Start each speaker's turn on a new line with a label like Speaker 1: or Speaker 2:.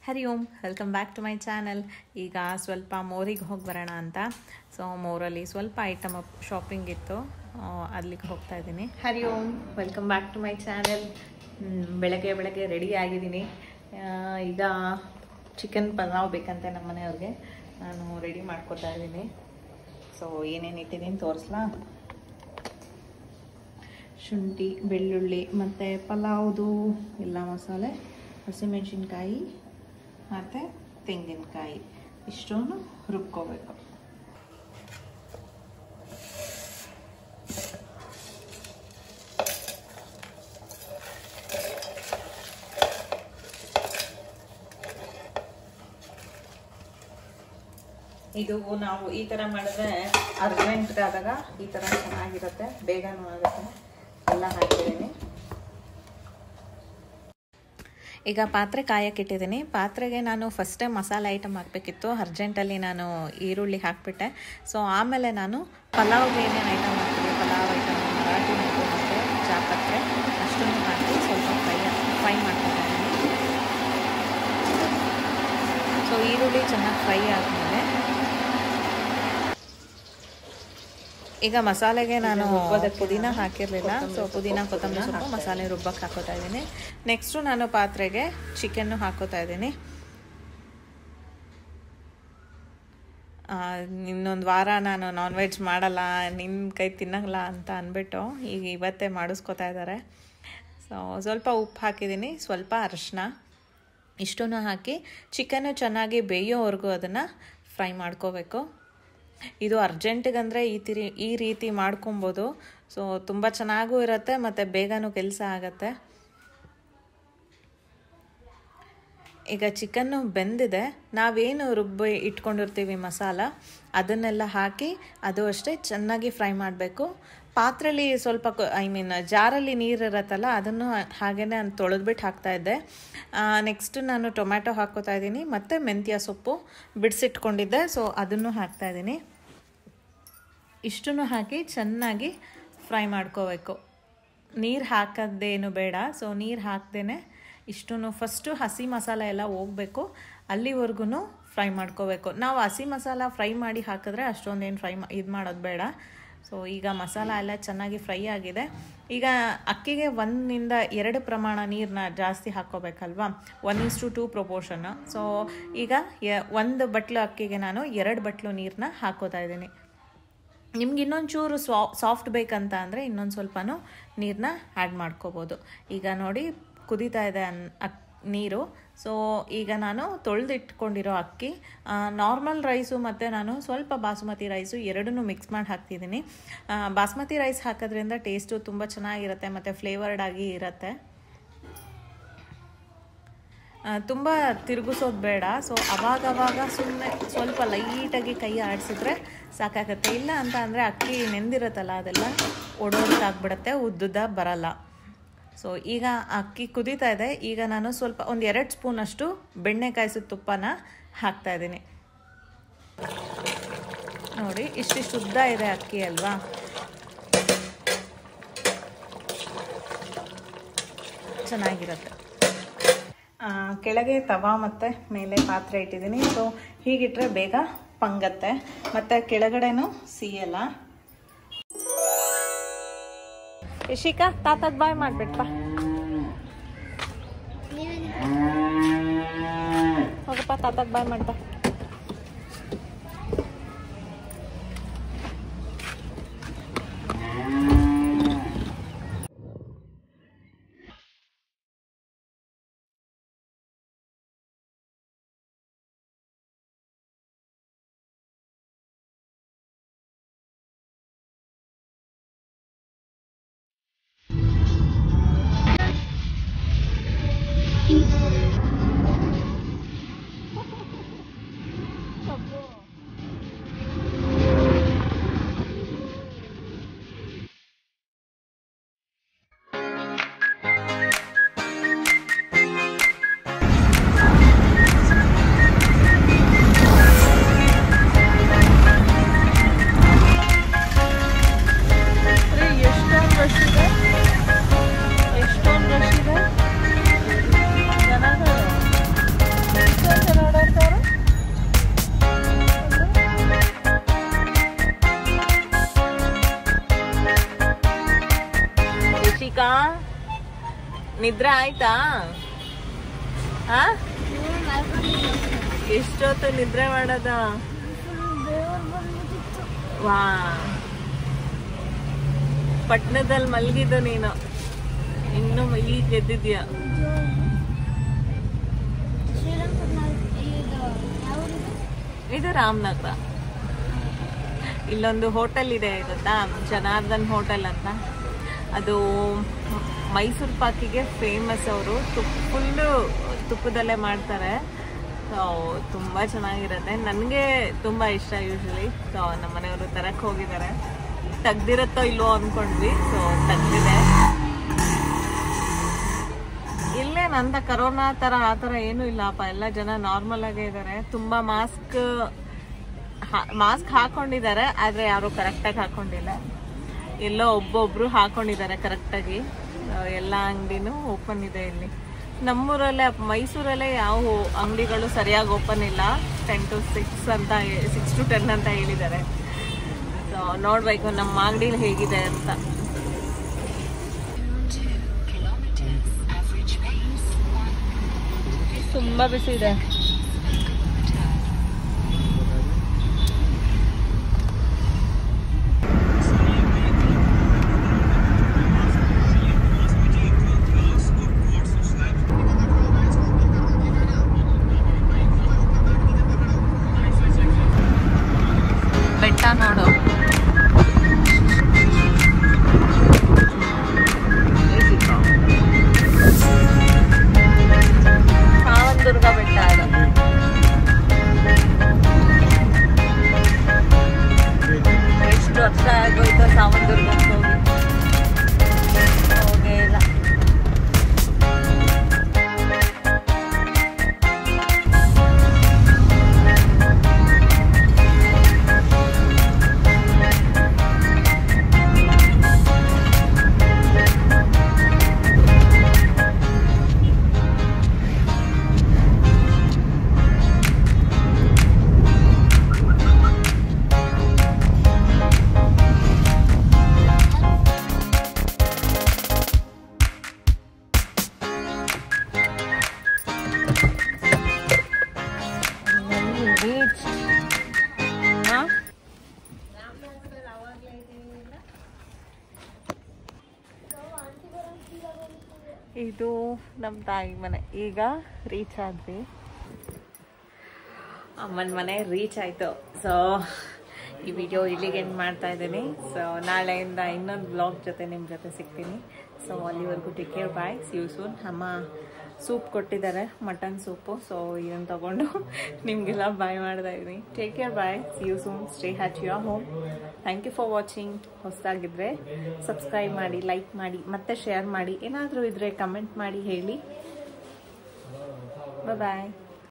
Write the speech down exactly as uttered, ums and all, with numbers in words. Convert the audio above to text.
Speaker 1: Hari Om, welcome back to my channel. ಈಗ ಸ್ವಲ್ಪ ಮೋರಿಗೆ ಹೋಗಿ ಬರೋಣ ಅಂತ. ಸೊ ಮೋರಲ್ಲಿ ಸ್ವಲ್ಪ ಐಟಮ್ ಶಾಪಿಂಗ್ ಇತ್ತು, ಅಲ್ಲಿಗೆ ಹೋಗ್ತಾ ಇದ್ದೀನಿ. Hari Om, welcome back to my channel. ಬೆಳಗ್ಗೆ ಬೆಳಗ್ಗೆ ರೆಡಿ ಆಗಿದ್ದೀನಿ. ಈಗ ಚಿಕನ್ ಪಲಾವ್ ಬೇಕಂತೆ ನಮ್ಮ ಮನೆಯವ್ರಿಗೆ. ನಾನು ರೆಡಿ ಮಾಡ್ಕೊತಾ ಇದ್ದೀನಿ. ಸೊ ಏನೇನು ಇಟ್ಟಿದ್ದೀನಿ ತೋರಿಸ್ಲಾ? ಶುಂಠಿ, ಬೆಳ್ಳುಳ್ಳಿ ಮತ್ತು ಪಲಾವ್ದು ಎಲ್ಲ ಮಸಾಲೆ, ಹಸಿಮೆಣಸಿನ್ಕಾಯಿ ಮತ್ತು ತೆಂಗಿನಕಾಯಿ ಇಷ್ಟನ್ನು ರುಬ್ಕೋಬೇಕು. ಇದು ನಾವು ಈ ಥರ ಮಾಡಿದ್ರೆ ಅರ್ಜೆಂಟ್ಗಾದಾಗ ಈ ಥರ ಚೆನ್ನಾಗಿರುತ್ತೆ, ಬೇಗನೂ ಆಗುತ್ತೆ. ಎಲ್ಲ ಹಾಕಿದ್ದೀನಿ. ಈಗ ಪಾತ್ರೆ ಕಾಯಕ್ಕಿಟ್ಟಿದ್ದೀನಿ. ಪಾತ್ರೆಗೆ ನಾನು ಫಸ್ಟ್ ಟೈಮ್ ಮಸಾಲೆ ಐಟಮ್ ಹಾಕಬೇಕಿತ್ತು, ಅರ್ಜೆಂಟಲ್ಲಿ ನಾನು ಈರುಳ್ಳಿ ಹಾಕಿಬಿಟ್ಟೆ. ಸೊ ಆಮೇಲೆ ನಾನು ಪಲಾವ್ಗೆ ಏನೇನು ಐಟಮ್ ಹಾಕ್ತೀನಿ, ಪಲಾವ್ ಐಟಮ್, ಮರಾಠಿ ಮತ್ತು ಮತ್ತು ಜಾಪತ್ರೆ ಅಷ್ಟನ್ನು ಹಾಕಿ ಸ್ವಲ್ಪ ಫ್ರೈ ಫ್ರೈ ಮಾಡ್ಕೊತಾ ಇದ್ದೀನಿ. ಸೊ ಈರುಳ್ಳಿ ಚೆನ್ನಾಗಿ ಫ್ರೈ ಆದಮೇಲೆ ಈಗ ಮಸಾಲೆಗೆ ನಾನು ಪುದೀನ ಹಾಕಿರಲಿಲ್ಲ. ಸೊ ಪುದೀನ, ಕೊತ್ತಂಬರಿ ಸೊಪ್ಪು, ಮಸಾಲೆ ರುಬ್ಬಕ್ಕೆ ಹಾಕೋತಾ ಇದ್ದೀನಿ. ನೆಕ್ಸ್ಟು ನಾನು ಪಾತ್ರೆಗೆ ಚಿಕನ್ನು ಹಾಕೋತಾ ಇದ್ದೀನಿ. ಇನ್ನೊಂದು ವಾರ ನಾನು ನಾನ್ ವೆಜ್ ಮಾಡಲ್ಲ, ನಿನ್ನ ಕೈ ತಿನ್ನಲ್ಲ ಅಂತ ಅಂದ್ಬಿಟ್ಟು ಈಗ ಇವತ್ತೇ ಮಾಡಿಸ್ಕೊತಾ ಇದ್ದಾರೆ. ಸೊ ಸ್ವಲ್ಪ ಉಪ್ಪು ಹಾಕಿದ್ದೀನಿ, ಸ್ವಲ್ಪ ಅರಿಶಿನ, ಇಷ್ಟನ್ನು ಹಾಕಿ ಚಿಕನ್ನು ಚೆನ್ನಾಗಿ ಬೇಯೋವರೆಗೂ ಅದನ್ನು ಫ್ರೈ ಮಾಡ್ಕೋಬೇಕು. ಇದು ಅರ್ಜೆಂಟಿಗಂದರೆ ಈ ತಿರಿ ಈ ರೀತಿ ಮಾಡ್ಕೊಬೋದು. ಸೊ ತುಂಬ ಚೆನ್ನಾಗೂ ಇರುತ್ತೆ ಮತ್ತು ಬೇಗನೂ ಕೆಲಸ ಆಗುತ್ತೆ. ಈಗ ಚಿಕನ್ನು ಬೆಂದಿದೆ. ನಾವೇನು ರುಬ್ಬಿ ಇಟ್ಕೊಂಡಿರ್ತೀವಿ ಮಸಾಲ, ಅದನ್ನೆಲ್ಲ ಹಾಕಿ ಅದು ಅಷ್ಟೇ ಚೆನ್ನಾಗಿ ಫ್ರೈ ಮಾಡಬೇಕು. ಪಾತ್ರೆಯಲ್ಲಿ ಸ್ವಲ್ಪ ಐ ಮೀನ್ ಜಾರಲ್ಲಿ ನೀರು ಇರುತ್ತಲ್ಲ, ಅದನ್ನು ಹಾಗೇ ನಾನು ತೊಳೆದ್ಬಿಟ್ಟು ಹಾಕ್ತಾಯಿದ್ದೆ. ನೆಕ್ಸ್ಟ್ ನಾನು ಟೊಮ್ಯಾಟೊ ಹಾಕ್ಕೋತಾ ಇದ್ದೀನಿ ಮತ್ತು ಮೆಂತ್ಯ ಸೊಪ್ಪು ಬಿಡಿಸಿಟ್ಕೊಂಡಿದ್ದೆ. ಸೊ ಅದನ್ನು ಹಾಕ್ತಾಯಿದ್ದೀನಿ. ಇಷ್ಟನ್ನು ಹಾಕಿ ಚೆನ್ನಾಗಿ ಫ್ರೈ ಮಾಡ್ಕೋಬೇಕು. ನೀರು ಹಾಕೋದೇನು ಬೇಡ. ಸೊ ನೀರು ಹಾಕ್ದೇ ಇಷ್ಟನ್ನು ಫಸ್ಟು ಹಸಿ ಮಸಾಲೆ ಎಲ್ಲ ಹೋಗಬೇಕು, ಅಲ್ಲಿವರೆಗೂ ಫ್ರೈ ಮಾಡ್ಕೋಬೇಕು. ನಾವು ಹಸಿ ಮಸಾಲ ಫ್ರೈ ಮಾಡಿ ಹಾಕಿದ್ರೆ ಅಷ್ಟೊಂದೇನು ಫ್ರೈ ಇದು ಮಾಡೋದು ಬೇಡ. ಸೊ ಈಗ ಮಸಾಲ ಎಲ್ಲ ಚೆನ್ನಾಗಿ ಫ್ರೈ ಆಗಿದೆ. ಈಗ ಅಕ್ಕಿಗೆ ಒಂದರಿಂದ ಎರಡು ಪ್ರಮಾಣ ನೀರನ್ನ ಜಾಸ್ತಿ ಹಾಕ್ಕೋಬೇಕಲ್ವಾ, one is to two proportion. So ಈಗ ಒಂದು ಬಟ್ಲು ಅಕ್ಕಿಗೆ ನಾನು ಎರಡು ಬಟ್ಲು ನೀರನ್ನ ಹಾಕೋತಾ ಇದ್ದೀನಿ. ನಿಮ್ಗೆ ಇನ್ನೊಂದು ಚೂರು ಸ್ವಾ ಸಾಫ್ಟ್ ಬೇಕಂತ ಅಂದರೆ ಇನ್ನೊಂದು ಸ್ವಲ್ಪನೂ ನೀರನ್ನ ಆ್ಯಡ್ ಮಾಡ್ಕೋಬೋದು. ಈಗ ನೋಡಿ ಕುದೀತಾ ಇದೆ ಅನ್ ಅಕ್ ನೀರು. ಸೊ ಈಗ ನಾನು ತೊಳೆದಿಟ್ಕೊಂಡಿರೋ ಅಕ್ಕಿ, ನಾರ್ಮಲ್ ರೈಸು ಮತ್ತು ನಾನು ಸ್ವಲ್ಪ ಬಾಸುಮತಿ ರೈಸು ಎರಡನ್ನೂ ಮಿಕ್ಸ್ ಮಾಡಿ ಹಾಕ್ತಿದ್ದೀನಿ. ಬಾಸುಮತಿ ರೈಸ್ ಹಾಕೋದ್ರಿಂದ ಟೇಸ್ಟು ತುಂಬ ಚೆನ್ನಾಗಿರುತ್ತೆ ಮತ್ತು ಫ್ಲೇವರ್ಡ್ ಆಗಿ ಇರುತ್ತೆ. ತುಂಬ ತಿರುಗಿಸೋದು ಬೇಡ. ಸೊ ಅವಾಗವಾಗ ಸುಮ್ಮನೆ ಸ್ವಲ್ಪ ಲೈಟಾಗಿ ಕೈ ಆಡಿಸಿದ್ರೆ ಸಾಕಾಗತ್ತೆ. ಇಲ್ಲ ಅಂತ ಅಂದರೆ ಅಕ್ಕಿ ನೆಂದಿರುತ್ತಲ್ಲ, ಅದೆಲ್ಲ ಒಡೋದಕ್ಕಾಗ್ಬಿಡುತ್ತೆ, ಉದ್ದುದ ಬರಲ್ಲ. ಸೊ ಈಗ ಅಕ್ಕಿ ಕುದೀತಾ ಇದೆ. ಈಗ ನಾನು ಸ್ವಲ್ಪ ಒಂದು ಎರಡು ಸ್ಪೂನಷ್ಟು ಬೆಣ್ಣೆ ಕಾಯಿಸಿದ ತುಪ್ಪನ ಹಾಕ್ತಾಯಿದ್ದೀನಿ. ನೋಡಿ ಇಷ್ಟಿಷ್ಟು ಉದ್ದ ಇದೆ ಅಕ್ಕಿ ಅಲ್ವಾ. ಚೆನ್ನಾಗಿರುತ್ತೆ. ಕೆಳಗೆ ತವಾ ಮತ್ತು ಮೇಲೆ ಪಾತ್ರೆ ಇಟ್ಟಿದ್ದೀನಿ. ಸೊ ಹೀಗಿಟ್ರೆ ಬೇಗ ಪಂಗತ್ತೆ ಮತ್ತು ಕೆಳಗಡೆನೂ ಸಿಯಲ್ಲ. ಇಶಿಕಾ, ತಾತದ್ ಬಾಯ್ ಮಾಡ್ಬಿಟ್ಪ. ಹೋಗಪ್ಪ, ತಾತದ್ ಬಾಯ್ ಮಾಡ್ದ. ನಿದ್ರೆ ಆಯ್ತಾ? ಎಷ್ಟೊತ್ತು ನಿದ್ರೆ ಮಾಡೋದ? ವಾ, ಪಟ್ನದಲ್ಲಿ ಮಲ್ಗಿದ್ದು ನೀನು, ಇನ್ನು ಈಗ ಎದ್ದಿದ್ಯಾ? ಇದು ರಾಮನಗರ. ಇಲ್ಲೊಂದು ಹೋಟೆಲ್ ಇದೆ ಗೊತ್ತಾ, ಜನಾರ್ದನ್ ಹೋಟೆಲ್ ಅಂತ. ಅದು ಮೈಸೂರು ಪಾಕಿಗೆ ಫೇಮಸ್. ಅವರು ತುಪ್ಪ ಫುಲ್ಲು ತುಪ್ಪದಲ್ಲೇ ಮಾಡ್ತಾರೆ. ಸೊ ತುಂಬ ಚೆನ್ನಾಗಿರುತ್ತೆ. ನನಗೆ ತುಂಬ ಇಷ್ಟ ಯೂಶ್ವಲಿ. ಸೊ ನಮ್ಮ ಮನೆಯವರು ತರಕ್ಕೆ ಹೋಗಿದ್ದಾರೆ. ತೆಗ್ದಿರತ್ತೋ ಇಲ್ವೋ ಅಂದ್ಕೊಂಡ್ವಿ. ಸೊ ತೆಗ್ದಿದೆ. ಇಲ್ಲೇನಂತ ಕರೋನಾ ಥರ ಆ ಥರ ಏನೂ ಇಲ್ಲಪ್ಪ. ಎಲ್ಲ ಜನ ನಾರ್ಮಲ್ ಆಗೇ ಇದ್ದಾರೆ. ತುಂಬ ಮಾಸ್ಕ್ ಮಾಸ್ಕ್ ಹಾಕೊಂಡಿದ್ದಾರೆ, ಆದರೆ ಯಾರು ಕರೆಕ್ಟಾಗಿ ಹಾಕೊಂಡಿಲ್ಲ. ಎಲ್ಲೋ ಒಬ್ಬೊಬ್ರು ಹಾಕೊಂಡಿದ್ದಾರೆ ಕರೆಕ್ಟಾಗಿ. ಎಲ್ಲ ಅಂಗಡಿನೂ ಓಪನ್ ಇದೆ ಇಲ್ಲಿ. ನಮ್ಮೂರಲ್ಲೇ, ಮೈಸೂರಲ್ಲೇ ಯಾವ ಅಂಗಡಿಗಳು ಸರಿಯಾಗಿ ಓಪನ್ ಇಲ್ಲ. ಟೆನ್ ಟು ಸಿಕ್ಸ್ ಅಂತ ಸಿಕ್ಸ್ ಟು ಟೆನ್ ಅಂತ ಹೇಳಿದ್ದಾರೆ. ಸೊ ನೋಡ್ಬೇಕು ನಮ್ಮ ಮಾಗಡಿಲಿ ಹೇಗಿದೆ ಅಂತ. ತುಂಬ ಬಿಸಿ ಇದೆ. ಬೆಟ್ಟ ನೋಡು. ಸಾವಂದುರ್ಗ ಬೆಟ್ಟ ಅದು. ಎಷ್ಟು ವರ್ಷ ಆಗೋಯ್ತು ಸಾವಂದುರ್ಗಕ್ಕೆ ಹೋಗಿ, ಹೋಗೇ ಇಲ್ಲ. ಇದು ನಮ್ಮ ತಾಯಿ ಮನೆ. ಈಗ ರೀಚ್ ಆದ್ವಿ, ಅಮ್ಮನ ಮನೆ ರೀಚ್ ಆಯಿತು. ಸೊ ಈ ವಿಡಿಯೋ ಇಲ್ಲಿಗೆ ಎಂಡ್ ಮಾಡ್ತಾ ಇದ್ದೀನಿ. ಸೊ ನಾಳೆಯಿಂದ ಇನ್ನೊಂದು ಬ್ಲಾಗ್ ಜೊತೆ ನಿಮ್ಮ ಜೊತೆ ಸಿಗ್ತೀನಿ. ಸೊ ಅಲ್ಲಿವರೆಗೂ take care, bye, see you soon. ಅಮ್ಮ ಸೂಪ್ ಕೊಟ್ಟಿದ್ದಾರೆ, ಮಟನ್ ಸೂಪು. ಸೊ ಇದನ್ನು ತಗೊಂಡು ನಿಮಗೆಲ್ಲ ಬಾಯ್ ಮಾಡ್ತಾ ಇದ್ದೀನಿ. Take care, bye, see you soon. Stay at your home. Thank you for watching. ಹೊಸದಾಗಿದ್ದರೆ ಸಬ್ಸ್ಕ್ರೈಬ್ ಮಾಡಿ, ಲೈಕ್ ಮಾಡಿ, ಮತ್ತೆ ಶೇರ್ ಮಾಡಿ. ಏನಾದರೂ ಇದ್ದರೆ ಕಮೆಂಟ್ ಮಾಡಿ ಹೇಳಿ. ಬಾಯ್ ಬಾಯ್.